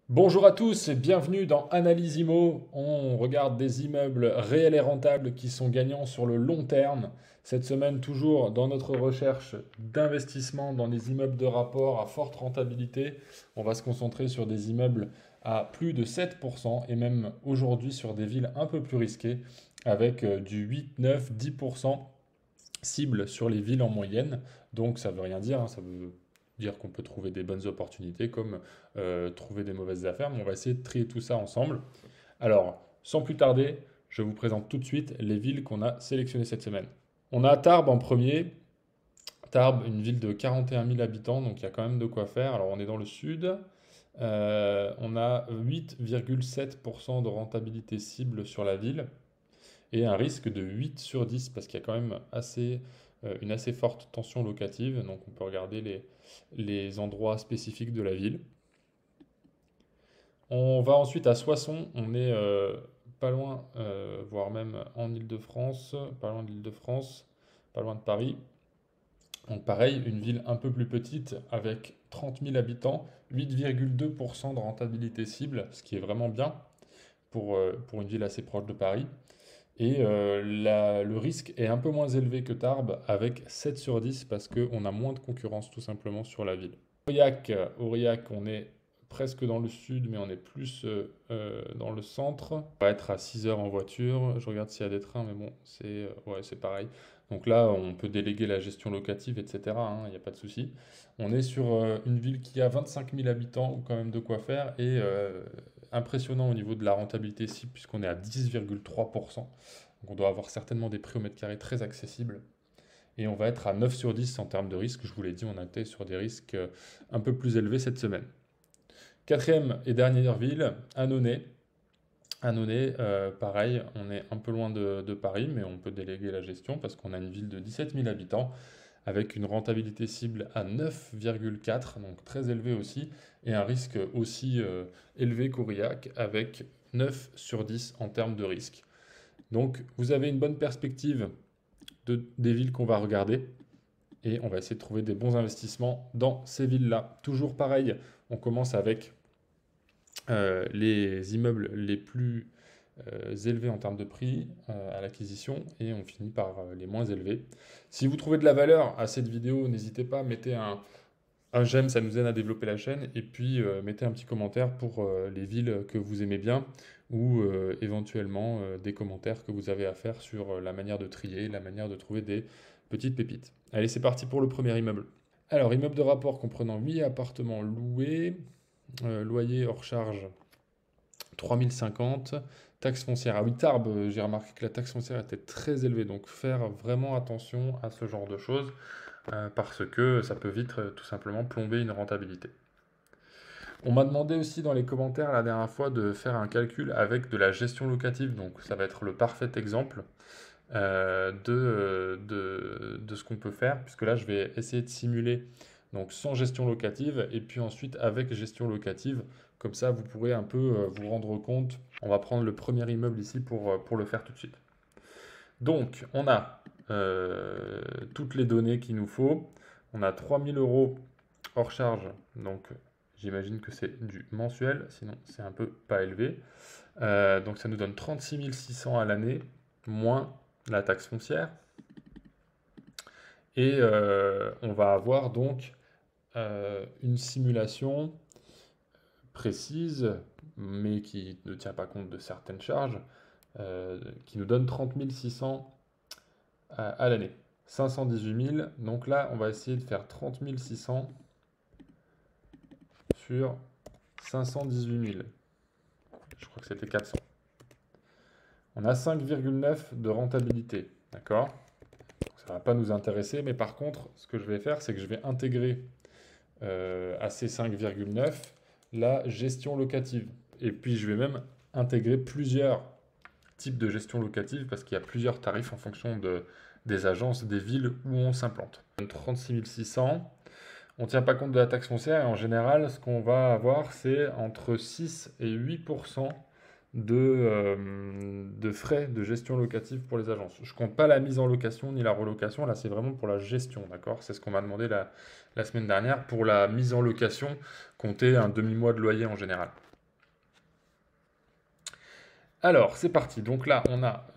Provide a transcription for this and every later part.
Bonjour à tous et bienvenue dans Analyse Immo. On regarde des immeubles réels et rentables qui sont gagnants sur le long terme. Cette semaine, toujours dans notre recherche d'investissement dans des immeubles de rapport à forte rentabilité, on va se concentrer sur des immeubles à plus de 7% et même aujourd'hui sur des villes un peu plus risquées avec du 8, 9, 10% cible sur les villes en moyenne. Donc ça veut rien dire, hein, ça veut dire qu'on peut trouver des bonnes opportunités comme trouver des mauvaises affaires, mais on va essayer de trier tout ça ensemble. Alors, sans plus tarder, je vous présente tout de suite les villes qu'on a sélectionnées cette semaine. On a Tarbes en premier. Tarbes, une ville de 41 000 habitants, donc il y a quand même de quoi faire. Alors on est dans le sud. On a 8,7% de rentabilité cible sur la ville et un risque de 8 sur 10 parce qu'il y a quand même une assez forte tension locative. Donc on peut regarder les endroits spécifiques de la ville. On va ensuite à Soissons, on est pas loin, voire même en Île-de-France, pas loin de l'Île-de-France, pas loin de Paris. Donc pareil, une ville un peu plus petite avec 30 000 habitants, 8,2% de rentabilité cible, ce qui est vraiment bien pour une ville assez proche de Paris. Et le risque est un peu moins élevé que Tarbes avec 7 sur 10 parce qu'on a moins de concurrence tout simplement sur la ville. Aurillac, on est presque dans le sud, mais on est plus dans le centre. On va être à 6 heures en voiture. Je regarde s'il y a des trains, mais bon, c'est pareil. Donc là, on peut déléguer la gestion locative, etc., hein, il n'y a pas de souci. On est sur une ville qui a 25 000 habitants, ou quand même de quoi faire, et impressionnant au niveau de la rentabilité ici, puisqu'on est à 10,3%. Donc on doit avoir certainement des prix au mètre carré très accessibles. Et on va être à 9 sur 10 en termes de risque. Je vous l'ai dit, on a été sur des risques un peu plus élevés cette semaine. Quatrième et dernière ville, Annonay. Annonay, pareil, on est un peu loin de Paris, mais on peut déléguer la gestion parce qu'on a une ville de 17 000 habitants avec une rentabilité cible à 9,4, donc très élevé aussi, et un risque aussi élevé qu'Aurillac avec 9 sur 10 en termes de risque. Donc vous avez une bonne perspective des villes qu'on va regarder et on va essayer de trouver des bons investissements dans ces villes-là. Toujours pareil, on commence avec les immeubles les plus élevés en termes de prix à l'acquisition et on finit par les moins élevés. Si vous trouvez de la valeur à cette vidéo, n'hésitez pas, mettez un j'aime, ça nous aide à développer la chaîne et puis mettez un petit commentaire pour les villes que vous aimez bien ou éventuellement des commentaires que vous avez à faire sur la manière de trier, la manière de trouver des petites pépites. Allez, c'est parti pour le premier immeuble. Alors, immeuble de rapport comprenant 8 appartements loués, loyer hors charge 3050, taxe foncière. Ah oui, Tarbes, j'ai remarqué que la taxe foncière était très élevée, donc faire vraiment attention à ce genre de choses parce que ça peut vite tout simplement plomber une rentabilité. On m'a demandé aussi dans les commentaires la dernière fois de faire un calcul avec de la gestion locative, donc ça va être le parfait exemple de ce qu'on peut faire, puisque là je vais essayer de simuler donc sans gestion locative et puis ensuite avec gestion locative. Comme ça, vous pourrez un peu vous rendre compte. On va prendre le premier immeuble ici pour le faire tout de suite. Donc, on a toutes les données qu'il nous faut. On a 3000 euros hors charge, donc j'imagine que c'est du mensuel, sinon c'est un peu pas élevé. Donc ça nous donne 36 600 à l'année, moins la taxe foncière. Et on va avoir donc une simulation précise, mais qui ne tient pas compte de certaines charges, qui nous donne 30 600 à l'année. 518 000, donc là on va essayer de faire 30 600 sur 518 000. Je crois que c'était 400. On a 5,9 de rentabilité, d'accord? Ça ne va pas nous intéresser, mais par contre, ce que je vais faire, c'est que je vais intégrer à ces 5,9 la gestion locative. Et puis, je vais même intégrer plusieurs types de gestion locative parce qu'il y a plusieurs tarifs en fonction des agences, des villes où on s'implante. 36 600. On ne tient pas compte de la taxe foncière et en général, ce qu'on va avoir, c'est entre 6 et 8% de frais de gestion locative pour les agences. Je ne compte pas la mise en location ni la relocation, là c'est vraiment pour la gestion, d'accord? C'est ce qu'on m'a demandé la semaine dernière. Pour la mise en location, compter un demi-mois de loyer en général. Alors, c'est parti. Donc là, on a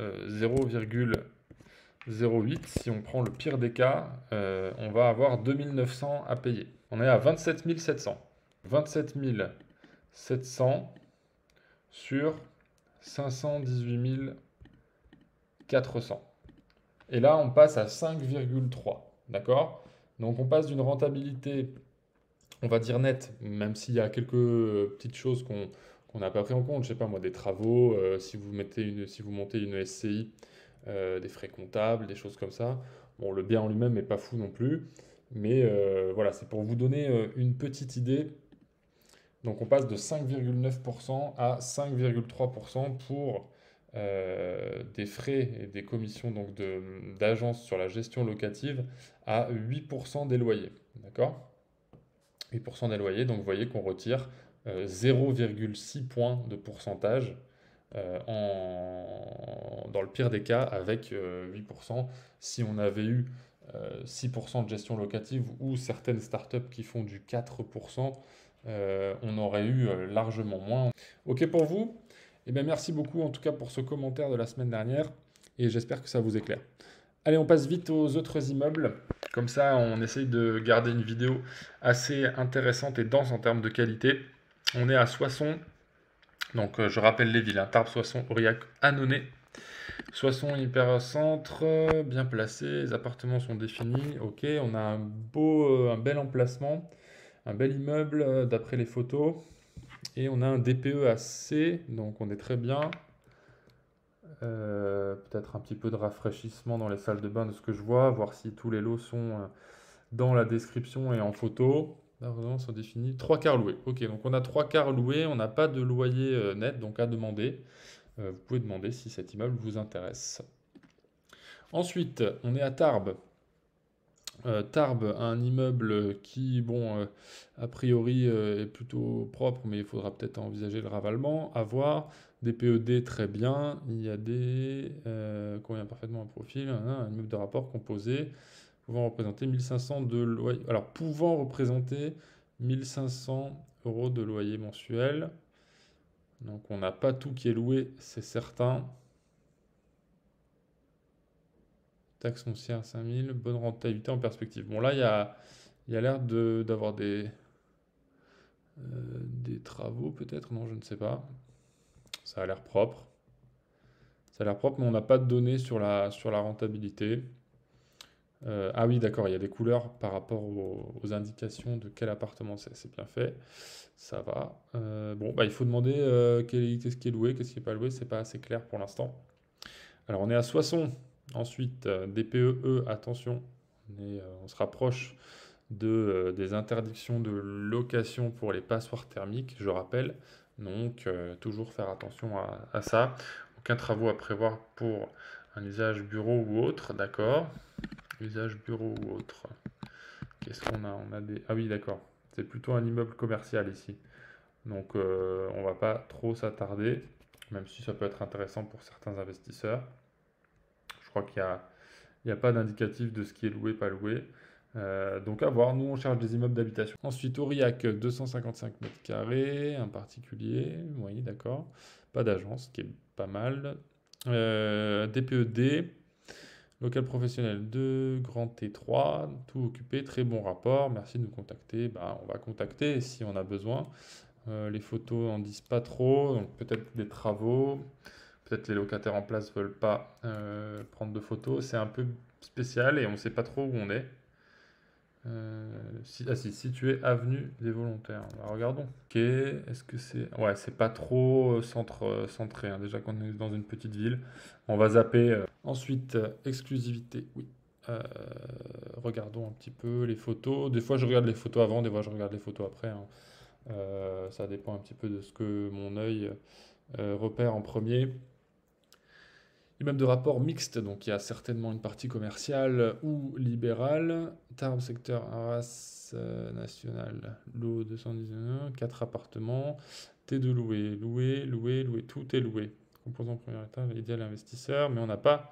0,08. Si on prend le pire des cas, on va avoir 2900 à payer. On est à 27 700. 27 700 sur 518 400. Et là, on passe à 5,3. D'accord? Donc, on passe d'une rentabilité, on va dire nette, même s'il y a quelques petites choses qu'on n'a pas pris en compte. Je sais pas moi, des travaux, si vous montez une SCI, des frais comptables, des choses comme ça. Bon, le bien en lui-même n'est pas fou non plus. Mais voilà, c'est pour vous donner une petite idée. Donc on passe de 5,9% à 5,3% pour des frais et des commissions donc d'agence sur la gestion locative à 8% des loyers. D'accord? 8% des loyers, donc vous voyez qu'on retire 0,6 points de pourcentage dans le pire des cas avec 8%. Si on avait eu 6% de gestion locative ou certaines startups qui font du 4%, on aurait eu largement moins. Ok pour vous? Eh bien, merci beaucoup en tout cas pour ce commentaire de la semaine dernière et j'espère que ça vous éclaire. Allez, on passe vite aux autres immeubles. Comme ça, on essaye de garder une vidéo assez intéressante et dense en termes de qualité. On est à Soissons. Donc, je rappelle les villes, hein. Tarbes, Soissons, Aurillac, Annonay. Soissons, hyper-centre, bien placé. Les appartements sont définis. Ok, on a un bel emplacement, un bel immeuble d'après les photos. Et on a un DPE assez, donc on est très bien. Peut-être un petit peu de rafraîchissement dans les salles de bain de ce que je vois, voir si tous les lots sont dans la description et en photo. Là, vraiment, sont définis. 3 quarts loués. Ok, donc on a 3 quarts loués, on n'a pas de loyer net, donc à demander. Vous pouvez demander si cet immeuble vous intéresse. Ensuite, on est à Tarbes. Tarbes, un immeuble qui, bon, a priori est plutôt propre, mais il faudra peut-être envisager le ravalement. À voir. Des PED très bien. Il y a des. Convient parfaitement un profil. Un immeuble de rapport composé pouvant représenter 1500 de loyer. Alors, pouvant représenter 1500 euros de loyer mensuel. Donc, on n'a pas tout qui est loué, c'est certain. Taxe foncière 5000, bonne rentabilité en perspective. Bon, là, il y a l'air d'avoir des travaux, peut-être. Non, je ne sais pas. Ça a l'air propre. Ça a l'air propre, mais on n'a pas de données sur la rentabilité. Ah oui, d'accord, il y a des couleurs par rapport aux indications de quel appartement c'est. C'est bien fait. Ça va. Bon, bah, il faut demander qu'est-ce qui est loué, qu'est-ce qui n'est pas loué. C'est pas assez clair pour l'instant. Alors, on est à Soissons. Ensuite, DPE, attention. On se rapproche des interdictions de location pour les passoires thermiques, je rappelle. Donc, toujours faire attention à ça. Aucun travaux à prévoir pour un usage bureau ou autre, d'accord. Usage bureau ou autre. Qu'est-ce qu'on a? On a des... Ah oui, d'accord. C'est plutôt un immeuble commercial ici. Donc, on va pas trop s'attarder, même si ça peut être intéressant pour certains investisseurs. Je crois qu'il n'y a pas d'indicatif de ce qui est loué, pas loué. Donc à voir, nous on cherche des immeubles d'habitation. Ensuite, Aurillac, 255 mètres carrés, un particulier, oui d'accord. Pas d'agence, ce qui est pas mal. DPED, local professionnel 2, grand T3, tout occupé, très bon rapport, merci de nous contacter. Bah, on va contacter si on a besoin. Les photos n'en disent pas trop, donc peut-être des travaux. Peut-être les locataires en place veulent pas prendre de photos. C'est un peu spécial et on ne sait pas trop où on est. Situé avenue des Volontaires. Bah, regardons. Ok, est-ce que c'est... Ouais, c'est pas trop centré, hein. Déjà qu'on est dans une petite ville. On va zapper. Ensuite, exclusivité, oui. Euh, Regardons un petit peu les photos. Des fois, je regarde les photos avant, des fois, je regarde les photos après, hein. Ça dépend un petit peu de ce que mon œil repère en premier. Immeuble de rapport mixte, donc il y a certainement une partie commerciale ou libérale. Tarbes, secteur Arras national, lot 219, 4 appartements. T2 loué, loué, tout est loué. Composant premier étage, idéal investisseur, mais on n'a pas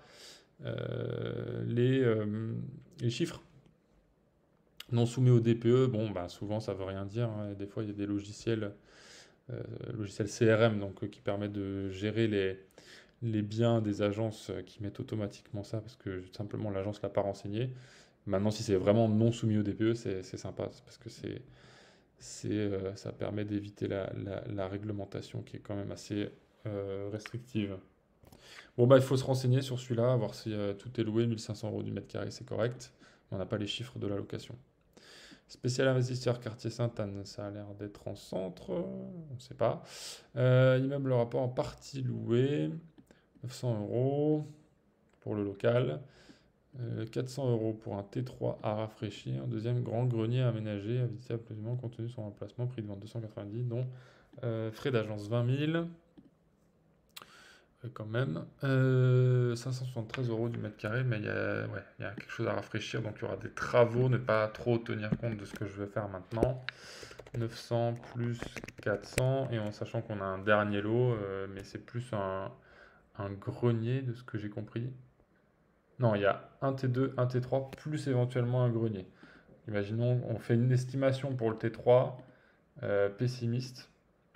les chiffres non soumis au DPE. Bon, bah, souvent ça veut rien dire, hein. Des fois il y a des logiciels CRM donc, qui permettent de gérer les biens des agences qui mettent automatiquement ça parce que simplement l'agence l'a pas renseigné. Maintenant, si c'est vraiment non soumis au DPE, c'est sympa parce que ça permet d'éviter la réglementation qui est quand même assez restrictive. Bon, bah, il faut se renseigner sur celui-là, voir si tout est loué, 1 500 € du mètre carré, c'est correct. On n'a pas les chiffres de la location. Spécial investisseur quartier Sainte-Anne, ça a l'air d'être en centre, on ne sait pas. Immeuble rapport en partie loué, 900 € pour le local, 400 € pour un T3 à rafraîchir, un deuxième grand grenier aménagé, à visiter absolument compte tenu de son emplacement, prix de vente 290, dont frais d'agence 20 000. Quand même. 573 € du mètre carré, mais ouais, il y a quelque chose à rafraîchir, donc il y aura des travaux, ne pas trop tenir compte de ce que je vais faire maintenant. 900 plus 400, et en sachant qu'on a un dernier lot, mais c'est plus un grenier de ce que j'ai compris. Non, il y a un T2, un T3, plus éventuellement un grenier. Imaginons, on fait une estimation pour le T3, pessimiste.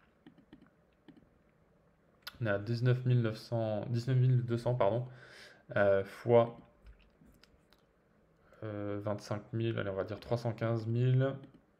On est à 19 200, pardon, fois 25 000, allez, on va dire 315 000.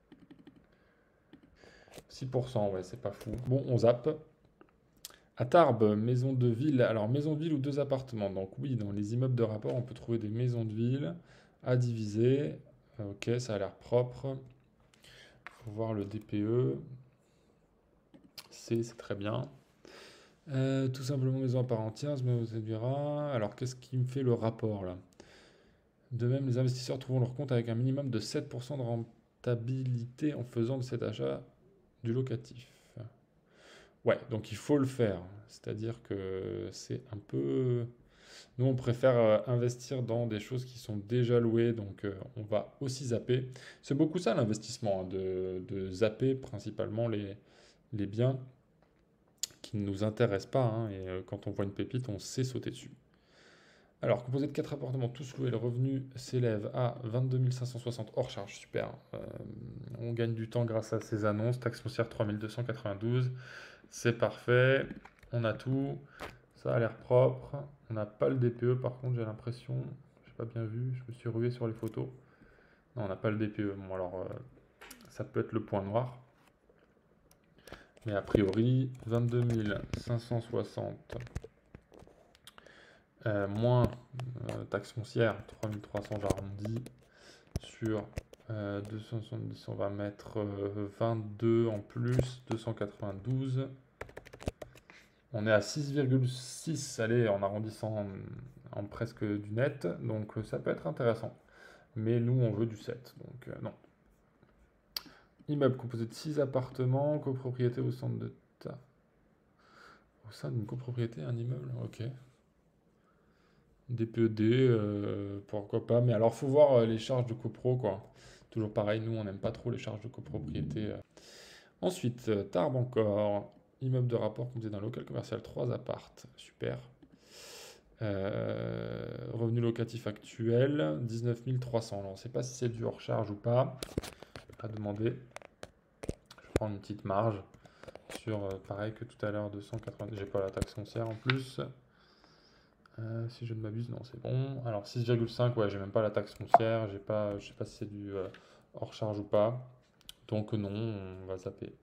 6%, ouais, c'est pas fou. Bon, on zappe. À Tarbes, maison de ville. Alors, maison de ville ou deux appartements. Donc, oui, dans les immeubles de rapport, on peut trouver des maisons de ville à diviser. Ok, ça a l'air propre. Faut voir le DPE. C'est très bien. Tout simplement maison à part entière, ça me séduira. Alors, qu'est-ce qui me fait le rapport là? De même, les investisseurs trouveront leur compte avec un minimum de 7% de rentabilité en faisant de cet achat du locatif. Ouais, donc il faut le faire. C'est-à-dire que c'est un peu... Nous, on préfère investir dans des choses qui sont déjà louées, donc on va aussi zapper. C'est beaucoup ça l'investissement, hein, de zapper principalement les biens qui ne nous intéressent pas, hein, et quand on voit une pépite, on sait sauter dessus. Alors, composé de 4 appartements, tous loués, le revenu s'élève à 22 560 hors charge, super. On gagne du temps grâce à ces annonces, taxe foncière 3292, c'est parfait, on a tout, ça a l'air propre. On n'a pas le DPE par contre, j'ai l'impression, j'ai pas bien vu, je me suis rué sur les photos. Non, on n'a pas le DPE, bon alors ça peut être le point noir. Mais a priori, 22 560 moins taxe foncière, 3300 j'arrondis, sur 270, on va mettre 22 en plus, 292. On est à 6,6, allez, en arrondissant en presque du net, donc ça peut être intéressant. Mais nous, on veut du 7, donc non. Immeuble composé de 6 appartements, copropriété au centre de ta... Au sein d'une copropriété, un immeuble, ok. DPED, pourquoi pas. Mais alors, faut voir les charges de copro, quoi. Toujours pareil, nous, on n'aime pas trop les charges de copropriété. Ensuite, Tarbes encore. Immeuble de rapport composé d'un local commercial, 3 appartes. Super. Revenu locatif actuel, 19 300. Alors, on ne sait pas si c'est du hors charge ou pas. À demander. Je prends une petite marge sur, pareil que tout à l'heure, 280. J'ai pas la taxe foncière en plus. Si je ne m'abuse, non, c'est bon. Alors 6,5, ouais, j'ai même pas la taxe foncière, j'ai pas, je sais pas si c'est du hors charge ou pas. Donc non, on va zapper.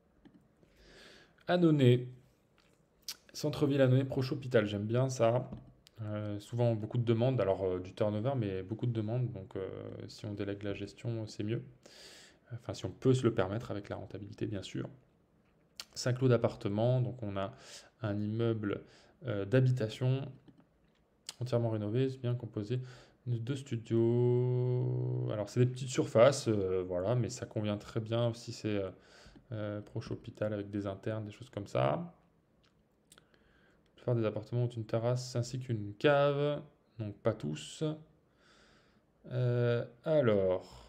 Annonay, centre-ville Annonay, proche hôpital, j'aime bien ça. Souvent beaucoup de demandes, alors du turnover, mais beaucoup de demandes. Donc si on délègue la gestion, c'est mieux. Enfin, si on peut se le permettre avec la rentabilité, bien sûr. 5 lots d'appartements, donc on a un immeuble d'habitation entièrement rénové, c'est bien composé de 2 studios. Alors, c'est des petites surfaces, voilà, mais ça convient très bien si c'est proche hôpital avec des internes, des choses comme ça. La plupart des appartements ont une terrasse ainsi qu'une cave, donc pas tous. Alors,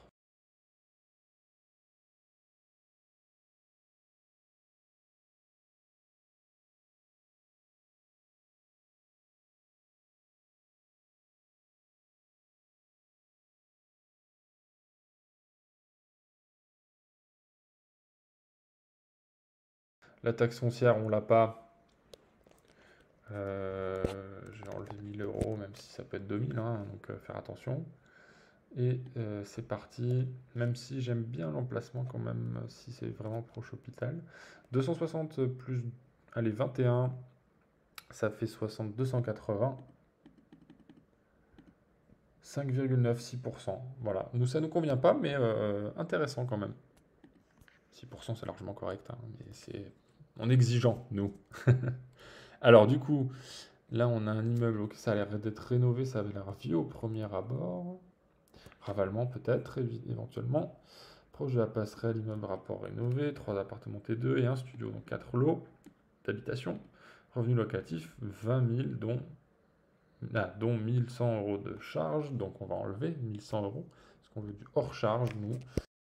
la taxe foncière, on l'a pas. J'ai enlevé 1000 euros, même si ça peut être 2000, hein, donc faire attention. Et c'est parti, même si j'aime bien l'emplacement quand même, si c'est vraiment proche hôpital. 260 plus, allez, 21, ça fait 60, 280. 5,96%. Voilà. Nous, ça ne nous convient pas, mais intéressant quand même. 6%, c'est largement correct, hein, mais c'est... On est exigeant, nous. Alors, du coup, là, on a un immeuble, ok, ça a l'air d'être rénové, ça avait l'air vieux au premier abord. Ravalement, peut-être, éventuellement. Proche de la passerelle, immeuble rapport rénové, 3 appartements T2 et un studio, donc 4 lots d'habitation. Revenu locatif, 20 000, dont 1100 euros de charge, donc on va enlever 1100 euros, parce qu'on veut du hors charge, nous.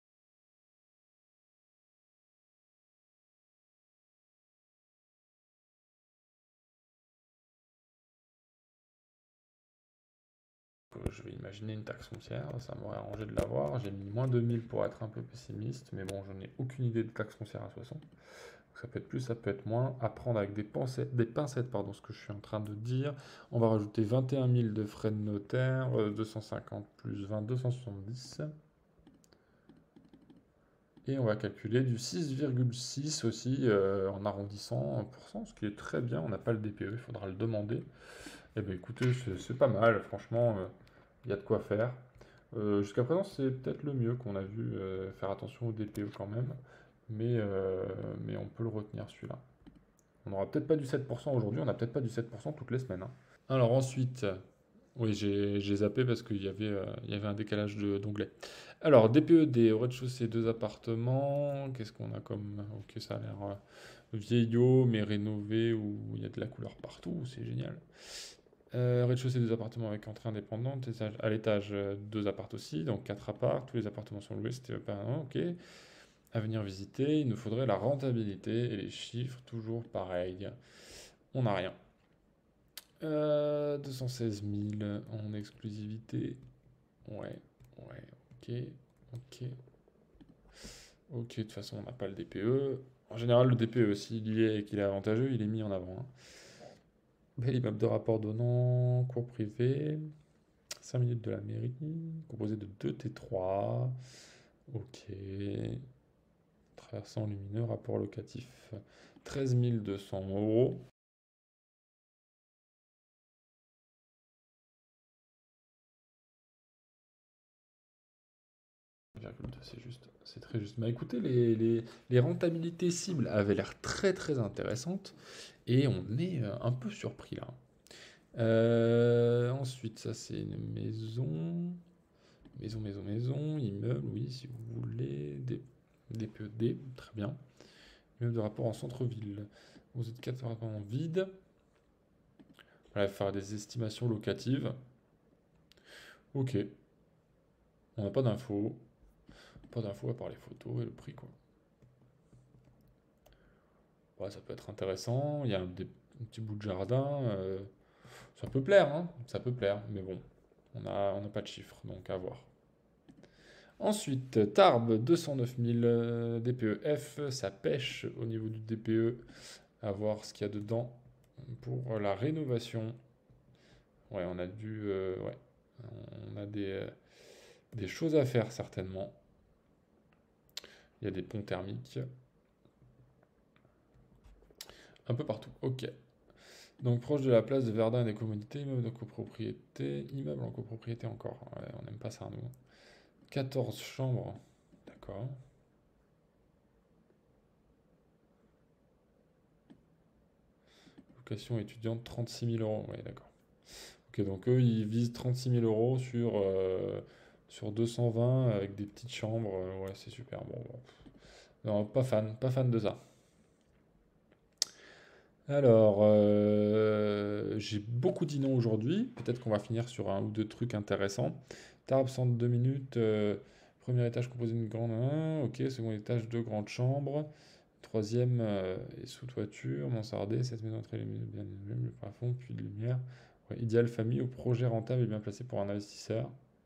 Je vais imaginer une taxe foncière, ça m'aurait arrangé de l'avoir. J'ai mis moins de 1000 pour être un peu pessimiste, mais bon, je n'ai aucune idée de taxe foncière à 60. Donc ça peut être plus, ça peut être moins. À prendre avec des pincettes, pardon, ce que je suis en train de dire. On va rajouter 21 000 de frais de notaire, 250 plus 20, 270. Et on va calculer du 6,6 aussi en arrondissant ce qui est très bien. On n'a pas le DPE, il faudra le demander. Eh bien écoutez, c'est pas mal, franchement, il y a de quoi faire. Jusqu'à présent, c'est peut-être le mieux qu'on a vu, faire attention au DPE quand même, mais on peut le retenir celui-là. On n'aura peut-être pas du 7% aujourd'hui, on n'a peut-être pas du 7% toutes les semaines, hein. Alors ensuite, oui, j'ai zappé parce il y avait un décalage d'onglet. Alors, DPED, au rez-de-chaussée, 2 appartements. Qu'est-ce qu'on a comme... Ok, ça a l'air vieillot, mais rénové, où il y a de la couleur partout, c'est génial. Rez-de-chaussée, 2 appartements avec entrée indépendante. À l'étage, 2 appartements aussi, donc 4 appartements. Tous les appartements sont loués, c'était pas un, ok. À venir visiter, il nous faudrait la rentabilité et les chiffres, toujours pareil. On n'a rien. 216 000 en exclusivité. Ouais, ouais, ok, ok. Ok, de toute façon, on n'a pas le DPE. En général, le DPE, s'il y est et qu'il est avantageux, il est mis en avant, hein. Bel immeuble de rapport donnant, cours privé, 5 minutes de la mairie, composé de 2 T3. Ok. Traversant lumineux, rapport locatif, 13 200 euros. C'est juste, c'est très juste. Bah écoutez, les rentabilités cibles avaient l'air très très intéressantes et on est un peu surpris là. Ensuite, ça c'est une maison. Maison, immeuble, oui, si vous voulez. DPED, très bien. Immeuble de rapport en centre-ville. Vous êtes 4 appartements vides. Voilà, faire des estimations locatives. Ok, on n'a pas d'infos. Pas d'infos à part les photos et le prix, quoi. Ouais, ça peut être intéressant. Il y a un petit bout de jardin. Ça peut plaire, hein. Ça peut plaire, mais bon, on n'a pas de chiffres, donc à voir. Ensuite, Tarbes, 209 000 DPE-F, ça pêche au niveau du DPE, à voir ce qu'il y a dedans pour la rénovation. Ouais, ouais, on a des choses à faire certainement. Il y a des ponts thermiques. Un peu partout, ok. Donc proche de la place de Verdun et des commodités, immeuble de copropriété, immeuble en copropriété encore. Ouais, on n'aime pas ça, nous. 14 chambres, d'accord. Location étudiante, 36 000 euros, ouais, d'accord. Ok, donc eux, ils visent 36 000 euros sur 220 avec des petites chambres. Ouais, c'est super. Bon, bon. Non, pas fan de ça. Alors, j'ai beaucoup dit non aujourd'hui. Peut-être qu'on va finir sur un ou deux trucs intéressants. Tarbes, centre 2 minutes. Premier étage composé d'une grande. Ok, second étage, 2 grandes chambres. Troisième est sous toiture, mansardée, 7 maisons entrées, les maisons bien isolées, le plafond, puis de lumière. Ouais, idéal famille au projet rentable et bien placé pour un investisseur.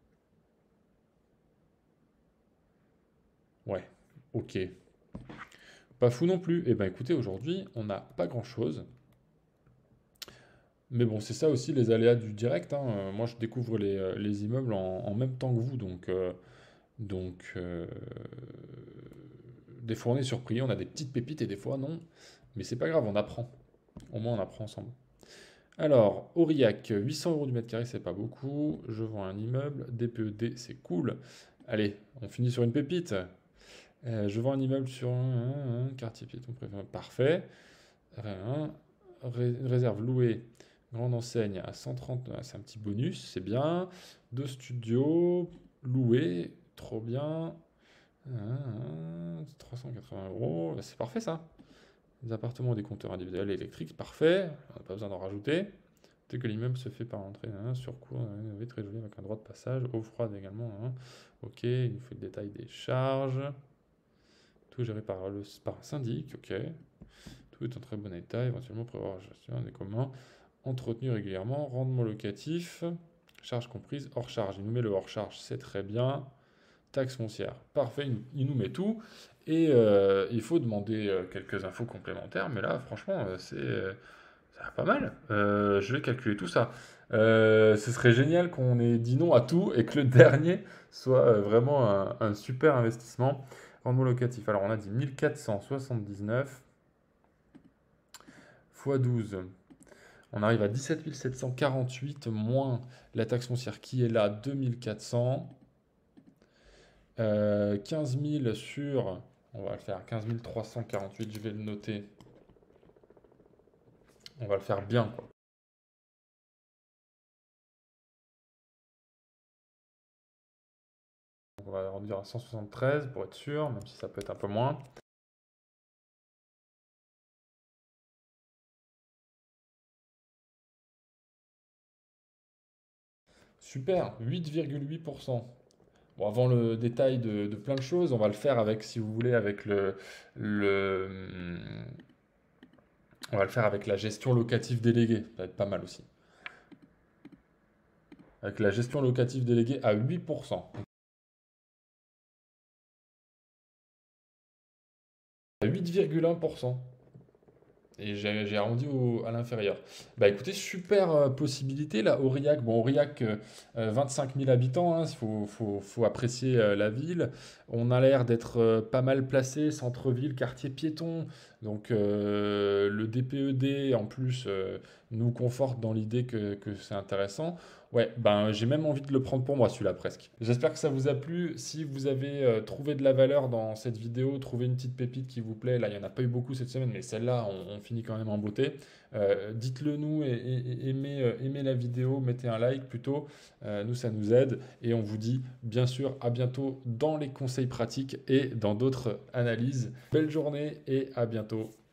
Ouais, ok. Pas fou non plus. Eh ben écoutez, aujourd'hui, on n'a pas grand-chose. Mais bon, c'est ça aussi les aléas du direct, hein. Moi, je découvre les immeubles en même temps que vous, donc, des fois on est surpris, on a des petites pépites et des fois non. Mais c'est pas grave, on apprend. Au moins, on apprend ensemble. Alors, Aurillac, 800 euros du mètre carré, c'est pas beaucoup. Je vends un immeuble. DPED, c'est cool. Allez, on finit sur une pépite. Je vends un immeuble sur un quartier piéton préféré. Parfait. Réserve louée, grande enseigne à 130. C'est un petit bonus, c'est bien. Deux studios loués, trop bien. 380 euros, c'est parfait ça. Des appartements, des compteurs individuels électriques, parfait. On n'a pas besoin d'en rajouter. Dès que l'immeuble se fait par entrée, surcoût, très joli avec un droit de passage, eau froide également. Ok, il nous fait le détail des charges. Tout géré par un syndic, ok. Tout est en très bon état, éventuellement prévoir la gestion des communs. Entretenu régulièrement, rendement locatif, charges comprises, hors charge. Il nous met le hors charge, c'est très bien. Taxe foncière, parfait, il nous met tout. Et il faut demander quelques infos complémentaires, mais là, franchement, ça va pas mal. Je vais calculer tout ça. Ce serait génial qu'on ait dit non à tout et que le dernier soit vraiment un super investissement. Rendement locatif, alors on a dit 1479 x 12. On arrive à 17 748 moins la taxe foncière qui est là, 2400. 15 000 sur, on va le faire 15 348, je vais le noter. On va le faire bien, quoi. On va réduire à 173 pour être sûr, même si ça peut être un peu moins. Super, 8,8%. Bon, avant le détail de plein de choses, on va le faire avec, si vous voulez, avec on va le faire avec la gestion locative déléguée. Ça va être pas mal aussi. Avec la gestion locative déléguée à 8%. À 8,1%. Et j'ai arrondi à l'inférieur. Bah écoutez, super possibilité là, Aurillac. Bon, Aurillac, 25 000 habitants, hein, faut apprécier la ville. On a l'air d'être pas mal placé, centre-ville, quartier piéton. Donc le DPED en plus nous conforte dans l'idée que c'est intéressant. Ouais, ben j'ai même envie de le prendre pour moi celui-là presque. J'espère que ça vous a plu. Si vous avez trouvé de la valeur dans cette vidéo, trouvé une petite pépite qui vous plaît, là il n'y en a pas eu beaucoup cette semaine, mais celle-là on finit quand même en beauté. Dites-le nous et aimez la vidéo, mettez un like plutôt. Nous ça nous aide et on vous dit bien sûr à bientôt dans les conseils pratiques et dans d'autres analyses. Belle journée et à bientôt.